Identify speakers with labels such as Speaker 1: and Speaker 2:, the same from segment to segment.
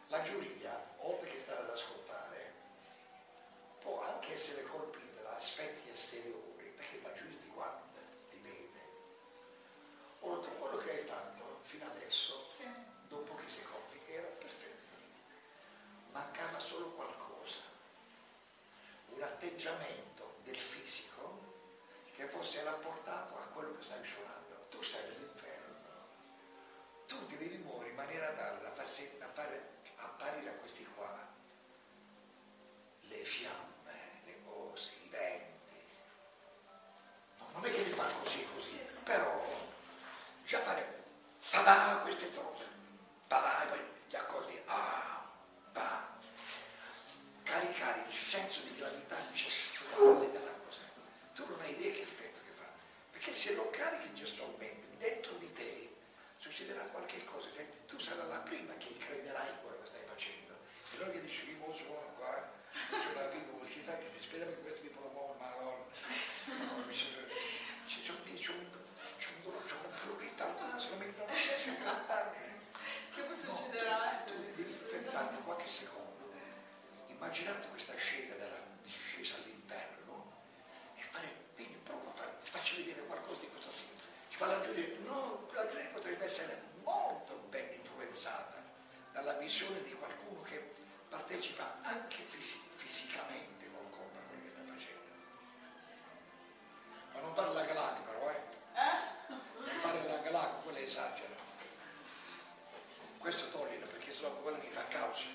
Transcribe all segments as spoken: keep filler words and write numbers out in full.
Speaker 1: la giuria, oltre che stare ad ascoltare, può anche essere colpita da aspetti esteriori, perché la giuria ti guarda, ti vede. Ora, tu quello che hai fatto fino adesso, sì, dopo pochi secondi, era perfetto. Mancava solo qualcosa, un atteggiamento del fisico che fosse rapportato a quello che stai suonando. Tu sei nell'inferno, tu ti devi muovere in maniera tale da far, da fare apparire a questi qua le fiamme, le cose, i venti. No, non è che li fa così così, però già fare tada, queste troppe, tada, e poi gli accordi, ah, tada, caricare il senso di gravità gestuale della cosa. Tu non hai idea che effetto che fa, perché se lo carichi gestualmente dentro di te succederà qualche cosa. Tu sarai la prima che crederai in quello che stai facendo, e non che dici che mo suono qua, c'è una piccola, chissà che speriamo che questo mi promuova, ma no, no, mi sembra, c'è un c'è un c'è un dolore, c'è una prurita al naso, non riesco a grattarmi.
Speaker 2: Che poi succederà?
Speaker 1: Tu devi fermarti qualche secondo, immaginarti questa scena della discesa all'inferno e fare, vedi, prova a fare, facci vedere qualcosa di questo tipo. Ci fa la giuria, no, la giuria potrebbe essere molto ben influenzata dalla visione di qualcuno che partecipa anche fisi fisicamente col corpo a quello che sta facendo. Ma non fare la galactica però, eh?
Speaker 2: Eh?
Speaker 1: Non fare la galactica, quella esagera. Questo toglilo perché sennò quello mi fa causa.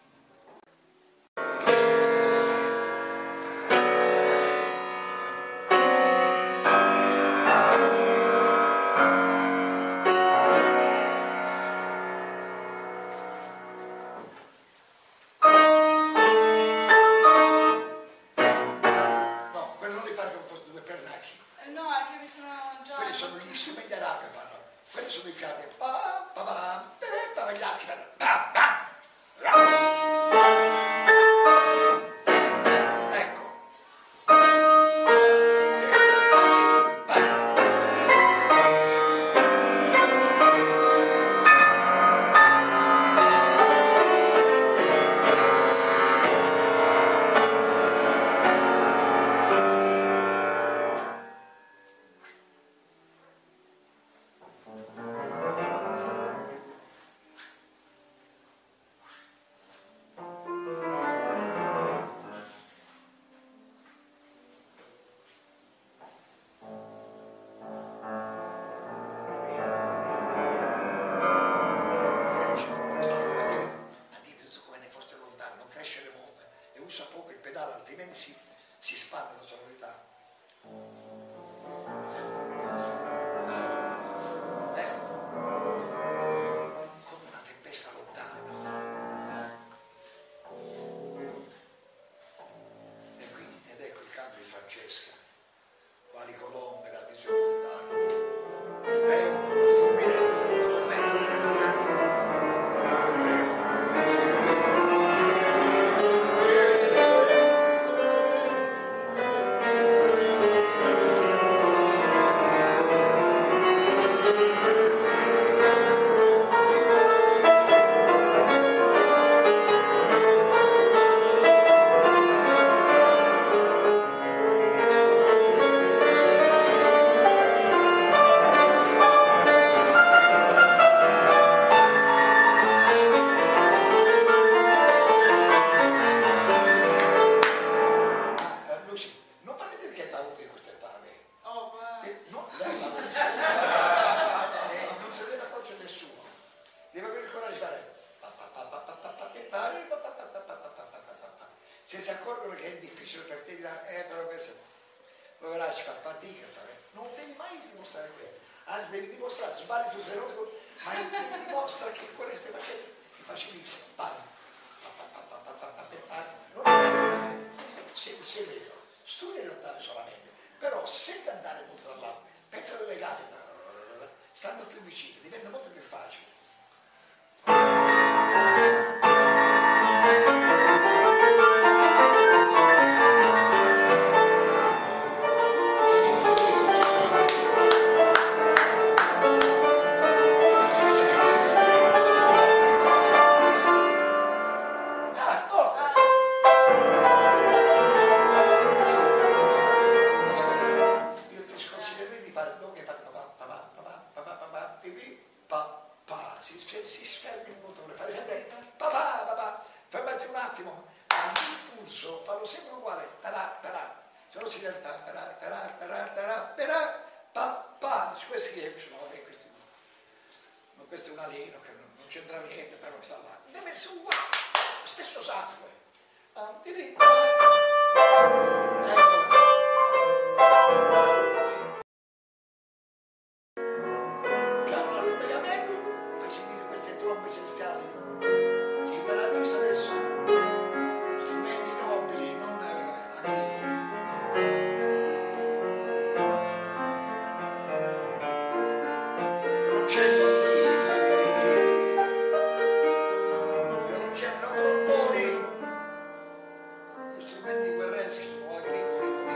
Speaker 1: Se si accorgono che è difficile per te dire, eh però questo, poverà, ci fa fatica, non devi mai dimostrare quello, anzi devi dimostrare, sbagli tu, ma devi dimostrare che quello che stai facendo è facilissimo, vai, se, se vedo, studia le ottave solamente, però senza andare molto dall'alto, pensa alle legate, stando più vicino, diventa molto più facile. il pulso, fanno sempre uguale, tarà, tarà, se no si realtà, tarà, tarà, tarà, tarà, tarà, pa, pa, questi che sono, vabbè, questi no. Ma questo è un alieno che non, non c'entra niente, però sta là. Deve essere uguale, lo stesso sangue. Ah, di lì. Ecco. Piano l'accompagnamento, per sentire queste trombe celestiali. Sì, in paradiso adesso strumenti nobili, non eh, agricoli. Violoncelli, violoncello, tromboni, gli strumenti guerreschi sono agricoli come i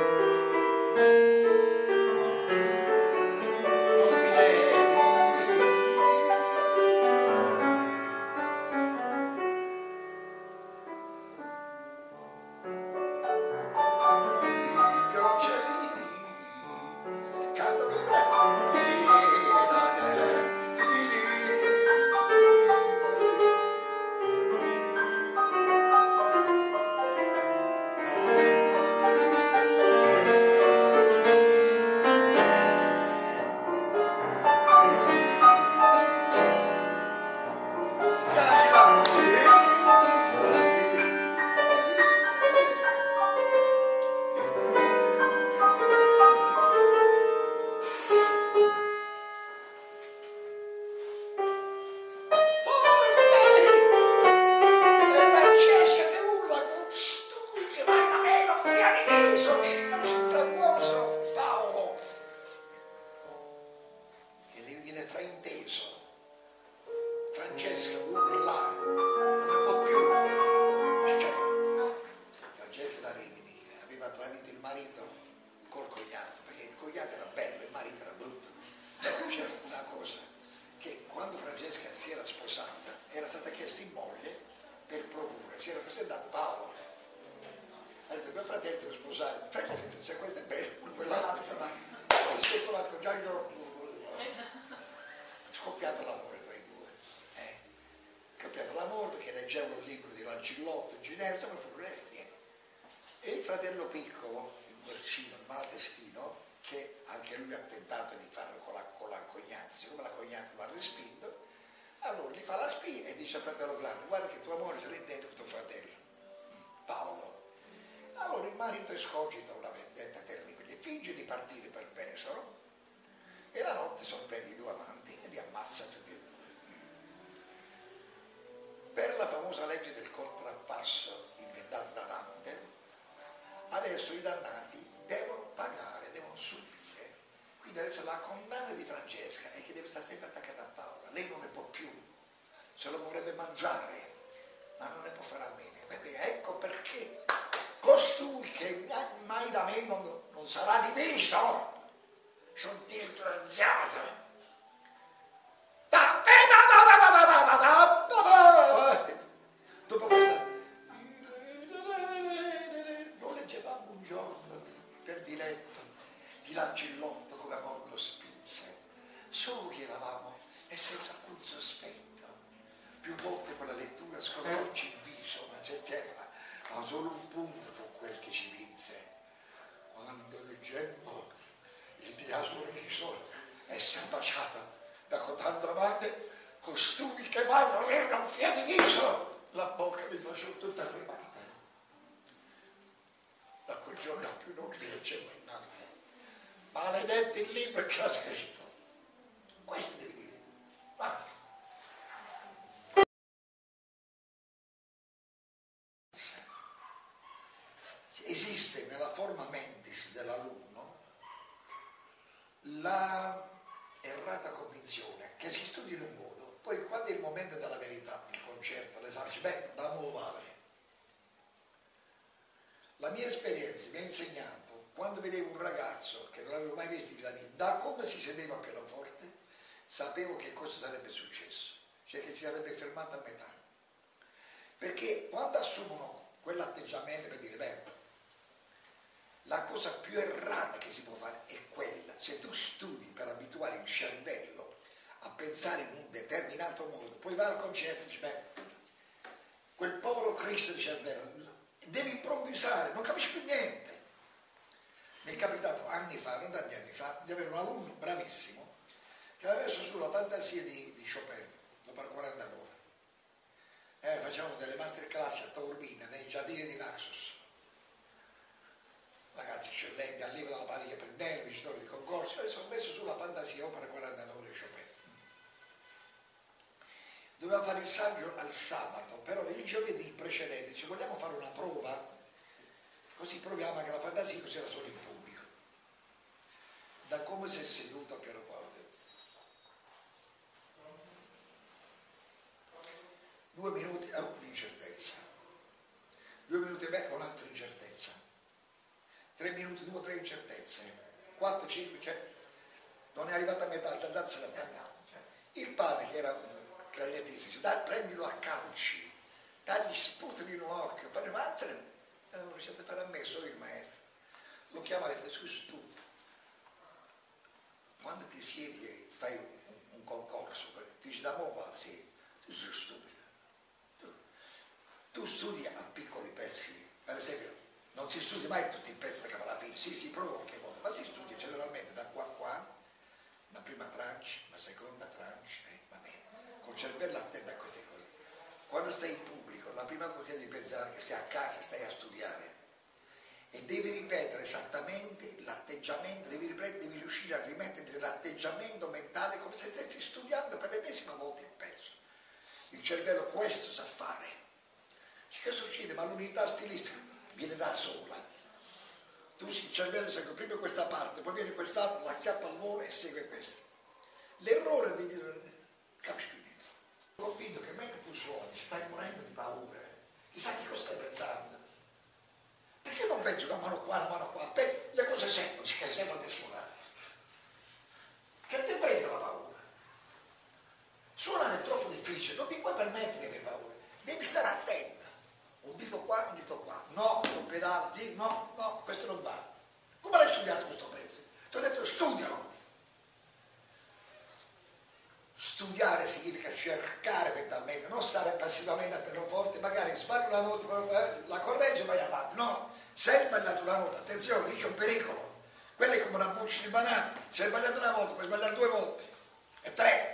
Speaker 1: Francesca urla, non ne può più. Cioè, Francesca da Rimini aveva tradito il marito col cognato, perché il cognato era bello, il marito era brutto. Però c'era una cosa, che quando Francesca si era sposata, era stata chiesta in moglie per procura, si era presentato Paolo. Ha detto, mio fratello ti vuoi sposare? Francesca ha detto, se questo è bello, quell'altro. Poi si è trovato con Gianni, è scoppiato l'amore tra i due. Eh? È scoppiato l'amore perché leggevano il libro di Lancillotto, Ginevra, sempre fu niente. E il fratello piccolo, il Guercino, il malatestino, che anche lui ha tentato di farlo con la, con la cognata, siccome la cognata lo ha respinto, allora gli fa la spia e dice al fratello grande, guarda che tua moglie se l'è dentro tuo fratello, Paolo. Allora il marito escogita una vendetta terribile, finge di partire per Pesaro e la notte sorprende i due amanti e li ammazza tutti e due. Per la famosa legge del contrappasso inventata da Dante, adesso i dannati devono pagare, devono subire. Quindi adesso la condanna di Francesca è che deve stare sempre attaccata a Paola. Lei non ne può più, se lo vorrebbe mangiare, ma non ne può fare a meno. Ecco perché costui che mai da me non, non sarà diviso. Sono disgraziato. Dopo questa lo leggevamo un giorno per diletto di Lancillotto come Morlo Spinze, soli eravamo e senza alcun sospetto. Più volte quella lettura scolorci il viso, eccetera, ma solo un punto fu quel che ci vinse. Quando leggemmo il dia sorriso essa baciata da cotanto amante, costui che mai voler non ti ha diviso, la bocca mi baciò tutta tremante. Da quel giorno più non vi leggemmo innanzi. Maledetto il libro che ha scritto. Questo devi dire. Guarda. Esiste nella forma mentis dell'alunno la errata convinzione che si studi in un modo, poi quando è il momento della verità, il concerto, l'esame, beh, da mo vale. La mia esperienza mi ha insegnato, quando vedevo un ragazzo che non avevo mai visto in vita mia, da come si sedeva a pianoforte, sapevo che cosa sarebbe successo, cioè che si sarebbe fermato a metà. Perché quando assumono quell'atteggiamento per dire, beh, la cosa più errata che si può fare è quella, se tu studi per abituare il cervello a pensare in un determinato modo, poi vai al concerto e dici, beh, quel povero Cristo di cervello, devi improvvisare, non capisci più niente. Mi è capitato anni fa, non tanti anni fa, di avere un alunno bravissimo che aveva messo sulla fantasia di, di Chopin, dopo quarantanove. Eh, facevamo delle masterclass a Taormina, nei giardini di Naxos. Ragazzi eccellenti, allievo dalla pariglia Pennelli, vincitori di concorsi, e sono messo sulla fantasia opera quarantanove di Chopin. Doveva fare il saggio al sabato, però il giovedì precedente ci vogliamo fare una prova, così proviamo che la fantasia così era solo in pubblico. Da come si è seduto al pianoforte. Due minuti, oh, un'incertezza. Due minuti e mezzo, un'altra incertezza. Tre minuti, due, tre incertezze. Quattro, cinque, cioè, non è arrivata a metà, alzarsi la metà. Il padre, che era un clarinettista, dice, dai, prendilo a calci, dagli sputri in un occhio, fare ma altre, non riuscite a fare a me, sono il maestro. Lo chiama e dice, scusa tu, quando ti siedi e fai un, un concorso, ti dici, da mo' qua, sì, tu sei stupido. Tu studi a piccoli pezzi, per esempio, non si studia mai tutti i pezzi da capo alla fine, sì, si prova qualche volta, ma si studia generalmente da qua a qua, una prima tranche, una seconda tranche, eh, va bene, col cervello attento a queste cose. Quando stai in pubblico, la prima cosa che devi pensare è che stai a casa, stai a studiare e devi ripetere esattamente l'atteggiamento, devi, ripetere, devi riuscire a rimettere l'atteggiamento mentale come se stessi studiando per l'ennesima volta il pezzo. Il cervello questo sa fare. Che succede? Ma l'unità stilistica viene da sola. Tu il cervello segue prima questa parte, poi viene quest'altra, la acchiappa al volo e segue questa. L'errore di dire, capisci più niente. Sono convinto che mentre tu suoni stai morendo di paura. Chissà che cosa stai pensando. Perché non pensi una mano qua, una mano qua? Pensi, le cose semplici che sembrano di suonare. Che ti prende la paura? Suonare è troppo difficile, non ti puoi permettere di avere paura. Devi stare attento. Un dito qua, un dito qua, no, un pedale, lì, no, no, questo non va. Come l'hai studiato questo pezzo? Ti ho detto studialo. Studiare significa cercare mentalmente, non stare passivamente al pianoforte, magari sbagli una nota, la corregge e vai avanti. No, se hai sbagliato una nota, attenzione, lì c'è un pericolo. Quella è come una buccia di banana, se hai sbagliato una volta, puoi sbagliare due volte, e tre.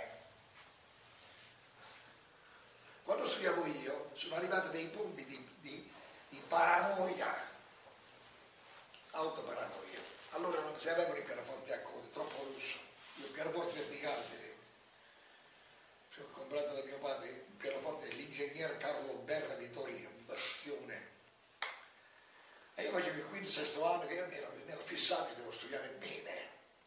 Speaker 1: Quando studiavo io, sono arrivato a dei punti di, di, di paranoia, autoparanoia. Allora non si avevano i pianoforti a coda, troppo russo. Io il pianoforte verticale tenevo. Ho comprato da mio padre il pianoforte dell'ingegner Carlo Berra di Torino, un bastione. E io facevo il quinto, sesto anno che io mi ero, mi ero fissato che devo studiare bene.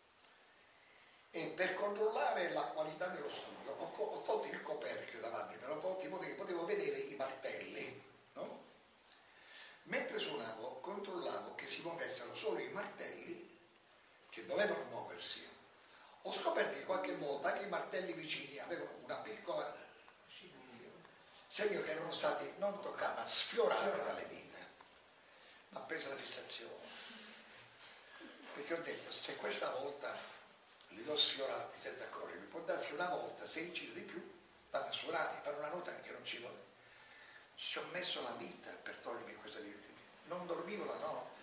Speaker 1: E per controllare la qualità dello studio ho, ho tolto il coperchio davanti per un po' in modo che potevo vedere i martelli, no? Mentre suonavo controllavo che si muovessero solo i martelli che dovevano muoversi. Ho scoperto che qualche volta anche i martelli vicini avevano una piccola segno che erano stati non toccati ma sfiorati dalle dita. Mi ha preso la fissazione perché ho detto se questa volta li ho sfiorati senza accorgermi, può darsi che una volta se incido di più vanno a suonare, fanno una nota che non ci vuole. Ci ho messo la vita per togliermi questo libro, non dormivo la notte,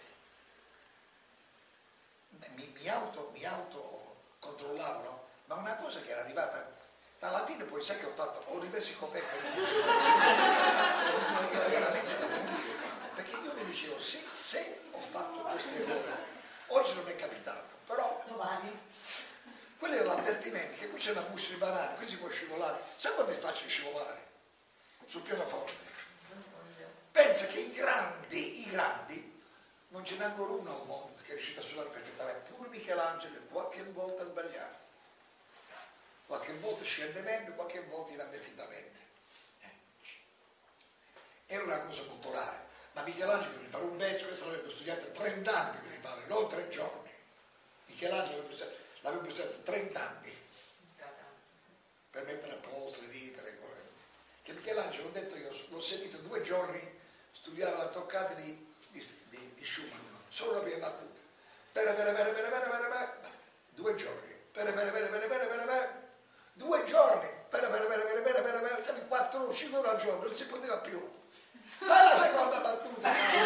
Speaker 1: mi, mi auto mi auto controllavo, no? Ma una cosa che era arrivata alla fine, poi sai che ho fatto, ho rimesso il coperchio era veramente da morire, perché io mi dicevo se, se ho fatto questo errore oggi non è capitato, però domani quello era l'avvertimento che qui c'è una busta di banane, qui si può scivolare. Sai quanto è facile scivolare sul pianoforte? Pensa che i grandi, i grandi, non ce n'è ancora uno al mondo che è riuscito a suonare perfettamente, pure Michelangelo qualche volta sbagliato, qualche volta scientemente, qualche volta inavvertitamente. Era una cosa molto rara, ma Michelangelo per fare un pezzo, questo l'avrebbe studiato trenta anni prima di fare, non tre giorni. Michelangelo avrebbe l'avevo studiato trenta anni per mettere a posto le dita, le cose. Che Michelangelo, ho detto io, l'ho sentito due giorni studiare la toccata di, di, di, di Schumann, solo la prima battuta. Pere, pere, pere, pere, pere, pere, pere, due giorni. Pere, pere, pere, pere, pere, pere, pere, due giorni. Pere, pere, pere, pere, pere, pere, pere, siamo quattro, cinque ore al giorno, non si poteva più. Fai la seconda battuta.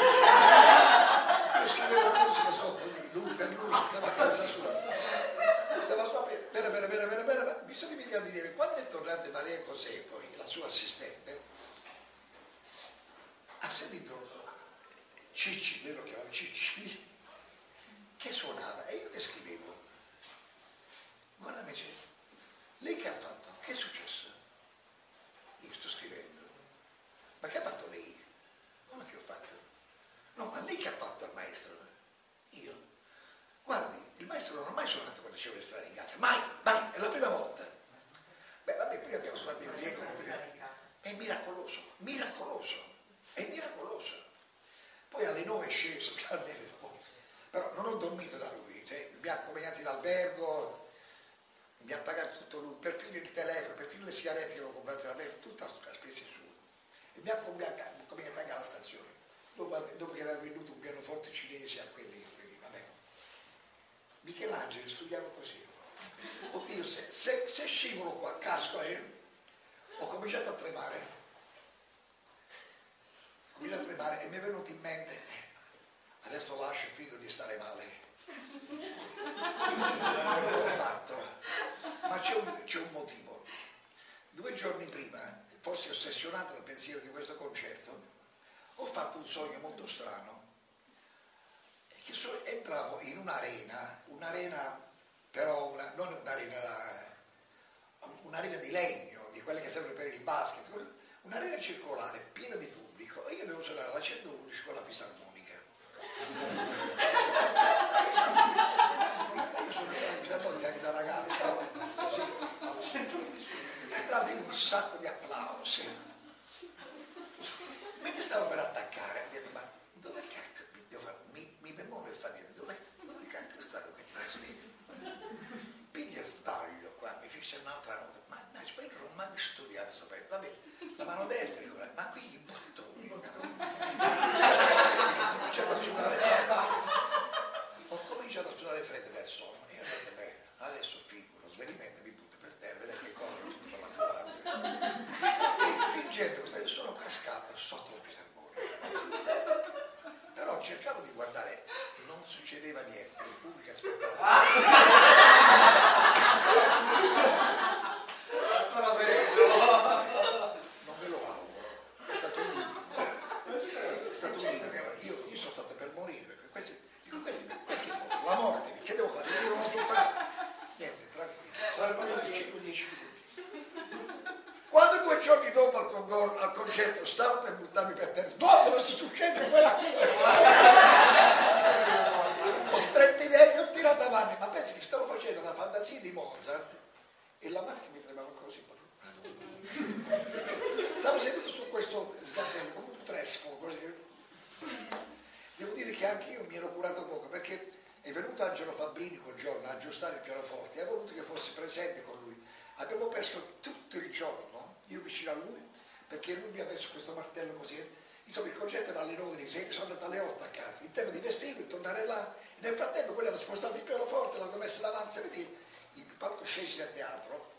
Speaker 1: Cicci, lui lo chiamava Cicci, che suonava e io che scrivevo. Guarda me, lei che ha fatto? Che è successo? Io sto scrivendo. Ma che ha fatto lei? Ma che ho fatto? No, ma lei che ha fatto al maestro? Io? Guardi, il maestro non ha mai suonato quando c'era strane in casa. Mai, mai, è la prima volta. Beh, vabbè, prima abbiamo suonato insieme. È miracoloso, miracoloso, è miracoloso. Poi alle nove è sceso, però non ho dormito da lui, cioè, mi ha accompagnati in albergo, mi ha pagato tutto lui, perfino il telefono, perfino le sigarette che avevo comprato da me, tutta a spese sue. E mi ha accompagnato anche alla stazione, dopo, dopo che aveva venduto un pianoforte cinese a quelli, quelli vabbè. Michelangelo studiava così. Oddio, se, se, se scivolo qua, casco, eh, ho cominciato a tremare, ho cominciato a tremare e mi è venuto in mente, adesso lascio il figlio di stare male. Non l'ho fatto, ma c'è un, c'è un motivo. Due giorni prima, forse ossessionato dal pensiero di questo concerto, ho fatto un sogno molto strano. Che so, entravo in un'arena, un'arena però una, non un'arena, un'arena di legno, di quelle che servono per il basket, un'arena circolare piena di pubblico e io devo suonare la centoundici con la fisarmonica. Io sono andato alla fisarmonica anche da ragazzo, così, e dato un sacco di applausi. Mentre stavo per attaccare, mi ho detto, ma dove cazzo mi devo fare? Mi, mi bemono e fa niente, dove, dove cazzo stanno che non si vede? Piglia sbaglio qua, mi fece un'altra nota, ma no, io non ho mai studiato questo pezzo, va bene, la mano destra, ma qui i bottoni, ho cominciato a suonare freddo, ho cominciato a suonare freddo del sonno, e io ho detto, beh, adesso figo, lo svenimento mi butto per terra, vedete che corro tutto per l'ambulanza, e fingendo che sono cascato sotto la fisarmonica, però cercavo di guardare, non succedeva niente, il pubblico aspettava. Non me lo auguro, è stato un incubo, è stato un incubo. Io, io sono stato per morire, perché questi, dico, questi, questi, la morte, che devo fare? Io non la so fare. Niente, tranquillo, saranno passati cinque dieci minuti. Quando due giorni dopo al, con, al concerto stavo per buttarmi per terra, no, dove si succede quella cosa? Ho stretto i denti, ho tirato avanti, ma pensi che stavo facendo una fantasia di Mozart e la macchina mi tremava così. Stavo seduto su questo sgabello come un tresco, così. Devo dire che anche io mi ero curato poco perché è venuto Angelo Fabbrini quel giorno a aggiustare il pianoforte e ha voluto che fossi presente con lui. Abbiamo perso tutto il giorno, io vicino a lui, perché lui mi ha messo questo martello così. Insomma, il concerto era alle nove di sera, sono andato alle otto a casa. Il tempo di vestirmi, tornare là. E nel frattempo quelli hanno spostato il pianoforte, l'hanno messo davanti, vedete, il palcoscenici del teatro.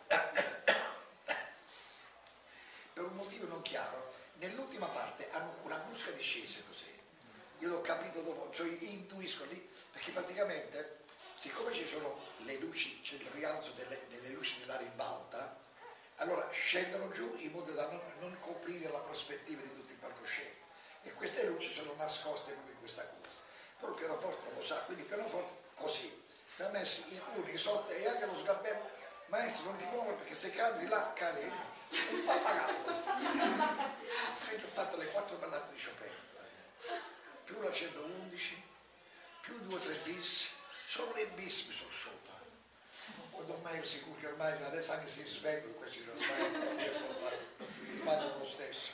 Speaker 1: Per un motivo non chiaro, nell'ultima parte hanno una busca discesa così. Io l'ho capito dopo, cioè intuisco lì, perché praticamente, siccome ci sono le luci, c'è il rialzo delle, delle luci della ribalta, allora scendono giù in modo da non, non coprire la prospettiva di tutto il palcoscenico. E queste luci sono nascoste proprio in questa curva. Però il pianoforte non lo sa, quindi il pianoforte così, mi ha messo i cuni sotto e anche lo sgabello, maestro non ti muovere perché se cadi di là cade un pappagallo. Quindi ho fatto le quattro ballate di Chopin, più la centoundici, più due o tre bis, solo le bis mi sono sciolto. Ormai è sicuro che ormai adesso anche se sveggo questi ormai non riesco a fare, rimangono lo stesso.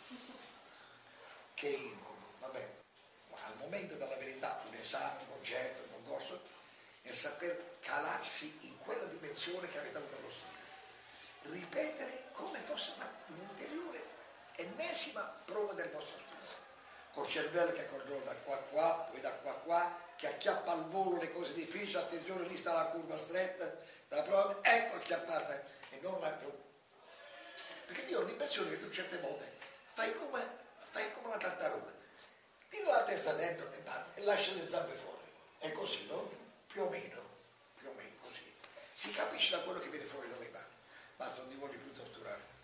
Speaker 1: Che incubo, vabbè. Al momento della verità, un esame, un concerto, un concorso, è saper calarsi in quella dimensione che avete avuto allo studio. Ripetere come fosse un'ulteriore, ennesima prova del nostro studio. Col cervello che controlla da qua a qua, poi da qua a qua, che acchiappa al volo le cose difficili, attenzione, lì sta la curva stretta, la prova, ecco acchiappata, e non la più. Perché io ho l'impressione che tu certe volte fai come, fai come una tartaruga. Tira la testa dentro e, e lascia le zampe fuori. È così, no? Più o meno, più o meno così. Si capisce da quello che viene fuori dalle mani. Basta, non ti voglio più torturare.